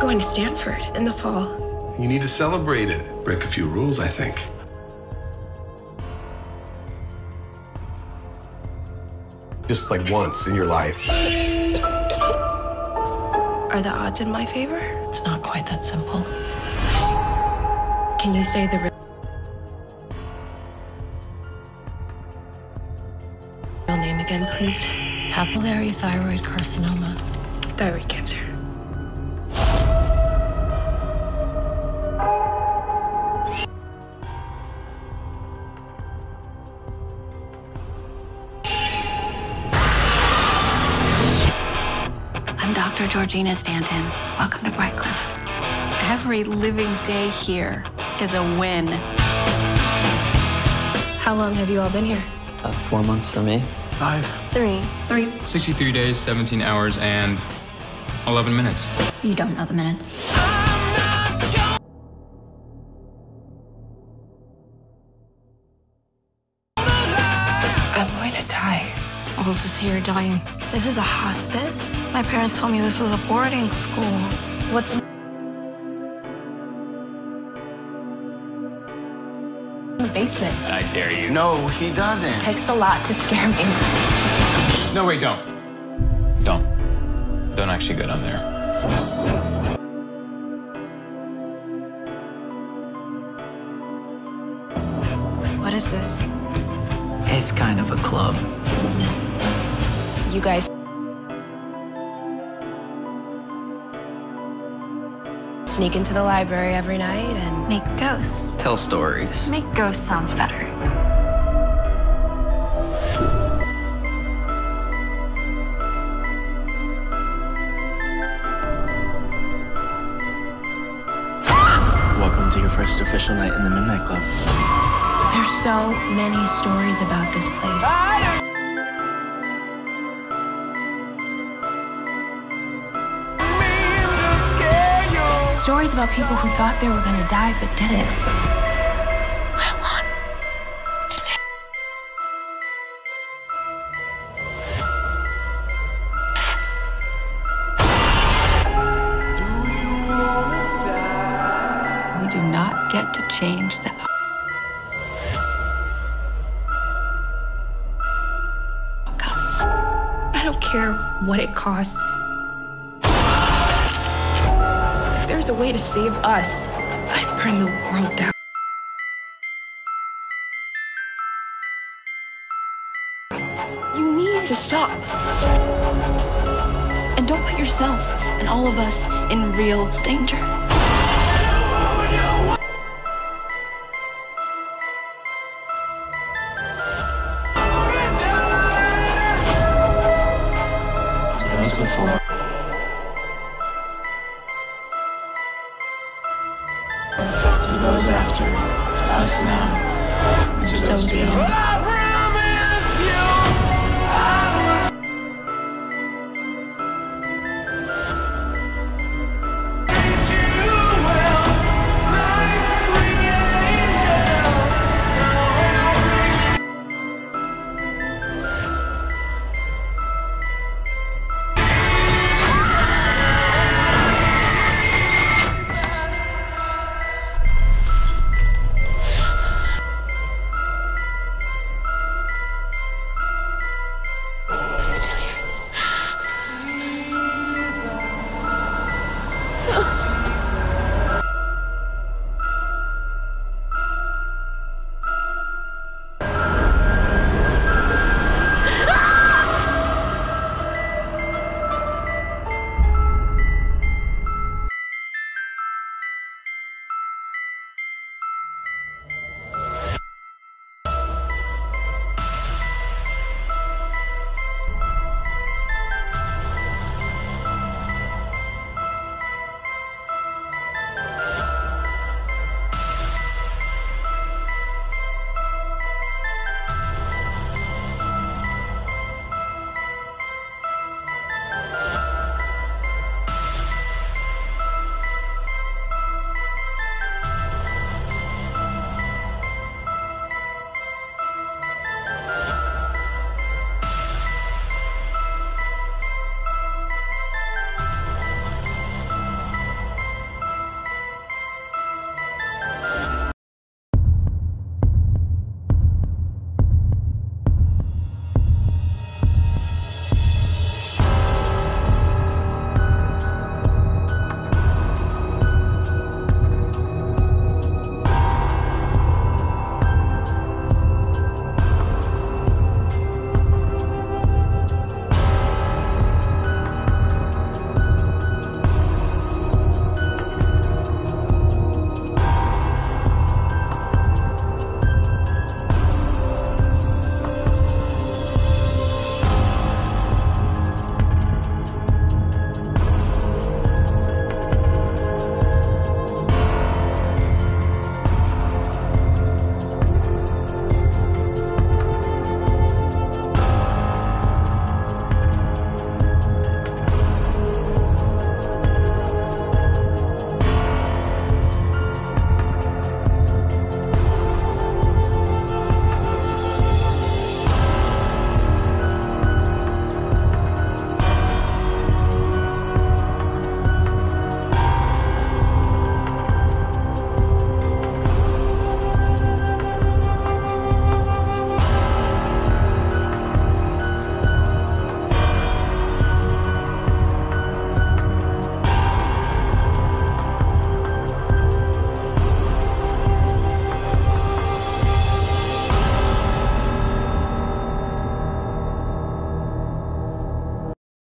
going to Stanford in the fall. You need to celebrate it. Break a few rules, I think. Just like once in your life. Are the odds in my favor? It's not quite that simple. Can you say the real name again, please? Papillary thyroid carcinoma. Thyroid cancer. I'm Dr. Georgina Stanton. Welcome to Brightcliff. Every living day here is a win. How long have you all been here? 4 months for me. 5. 3. 63 days, 17 hours, and 11 minutes. You don't know the minutes. I'm going to die. All of us here are dying. This is a hospice? My parents told me this was a boarding school. What's in the basement? I dare you. No, he doesn't. It takes a lot to scare me. No, wait, don't. Don't actually go down there. What is this? It's kind of a club. You guys sneak into the library every night and Make ghosts. Tell stories. Make ghosts sounds better. Welcome to your first official night in the Midnight Club. there's so many stories about this place. Stories about people who thought they were gonna die but didn't. I want to live. We do not get to change the outcome. I don't care what it costs. If there's a way to save us, I'd burn the world down. You need to stop. And don't put yourself and all of us in real danger. To those before. To those after. To us now. And to those beyond.